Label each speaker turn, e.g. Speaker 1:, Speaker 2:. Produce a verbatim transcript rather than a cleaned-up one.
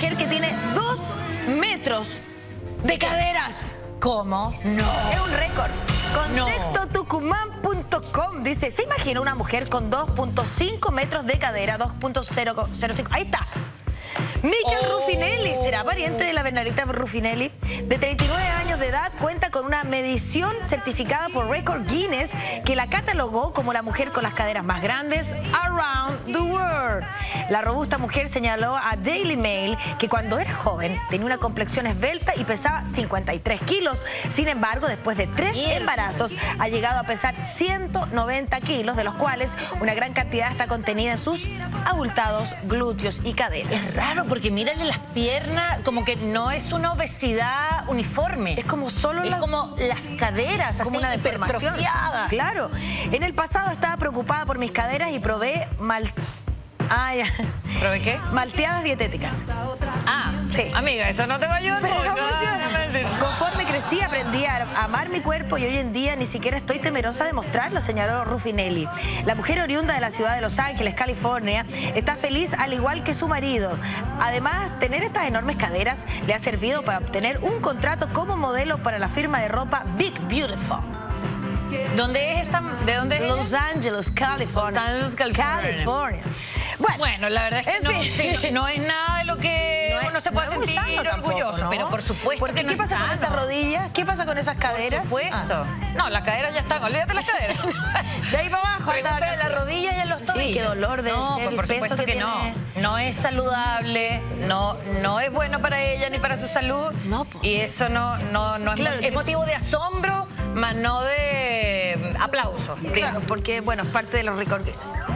Speaker 1: mujer que tiene dos metros de caderas.
Speaker 2: ¿Cómo? No.
Speaker 1: Es un récord. Contexto
Speaker 2: No.
Speaker 1: tucumán punto com dice, ¿se imagina una mujer con dos punto cinco metros de cadera? dos punto cero cero cinco. Ahí está. Mikel
Speaker 2: Oh.
Speaker 1: Ruffinelli, será pariente de la Bernardita Ruffinelli, de treinta y nueve años de edad, cuenta con una medición certificada por Record Guinness que la catalogó como la mujer con las caderas más grandes around the world. La robusta mujer señaló a Daily Mail que cuando era joven tenía una complexión esbelta y pesaba cincuenta y tres kilos. Sin embargo, después de tres embarazos ha llegado a pesar ciento noventa kilos, de los cuales una gran cantidad está contenida en sus abultados glúteos y caderas.
Speaker 2: Es raro porque mírale las piernas, como que no es una obesidad uniforme.
Speaker 1: Es como solo
Speaker 2: Es
Speaker 1: las...
Speaker 2: como las caderas,
Speaker 1: como
Speaker 2: así
Speaker 1: una deformación.
Speaker 2: hipertrofiadas.
Speaker 1: Claro. En el pasado estaba preocupada por mis caderas y probé mal... Ah, ya.
Speaker 2: ¿Probé qué?
Speaker 1: Malteadas dietéticas.
Speaker 2: Ah,
Speaker 1: Sí.
Speaker 2: Amiga, eso no te va a ayudar.
Speaker 1: Pero no
Speaker 2: mucho.
Speaker 1: funciona. Conforme crecí, aprendí a amar mi cuerpo y hoy en día ni siquiera estoy temerosa de mostrarlo, señaló Ruffinelli. La mujer oriunda de la ciudad de Los Ángeles, California, está feliz al igual que su marido. Además, tener estas enormes caderas le ha servido para obtener un contrato como modelo para la firma de ropa Big Beautiful.
Speaker 2: ¿Dónde es esta? ¿De dónde es?
Speaker 1: Los Ángeles, California.
Speaker 2: Los Ángeles, California.
Speaker 1: California. Bueno,
Speaker 2: Bueno, la verdad es que
Speaker 1: en
Speaker 2: no,
Speaker 1: fin.
Speaker 2: sí, no es nada de lo que
Speaker 1: No es-
Speaker 2: uno se puede
Speaker 1: no es muy
Speaker 2: sentir
Speaker 1: sano tampoco,
Speaker 2: orgulloso,
Speaker 1: ¿no?
Speaker 2: pero por supuesto
Speaker 1: Porque
Speaker 2: que no
Speaker 1: ¿qué
Speaker 2: es
Speaker 1: pasa con
Speaker 2: sano.
Speaker 1: esas rodillas? ¿Qué pasa con esas caderas?
Speaker 2: Por supuesto.
Speaker 1: Ah.
Speaker 2: No, las caderas ya están, olvídate las caderas.
Speaker 1: De ahí para abajo.
Speaker 2: Pregúntale
Speaker 1: hasta
Speaker 2: a la rodilla y a los
Speaker 1: Sí,
Speaker 2: tobillos.
Speaker 1: qué dolor debe
Speaker 2: no,
Speaker 1: ser,
Speaker 2: pues
Speaker 1: el
Speaker 2: por
Speaker 1: peso
Speaker 2: supuesto
Speaker 1: que
Speaker 2: que, no.
Speaker 1: tiene.
Speaker 2: No es saludable, no, no es bueno para ella ni para su salud.
Speaker 1: No, po.
Speaker 2: Y eso no, no, no es,
Speaker 1: Claro
Speaker 2: mo-
Speaker 1: que-
Speaker 2: es motivo de asombro, más no de aplauso.
Speaker 1: Claro, porque, bueno, es parte de los recortes.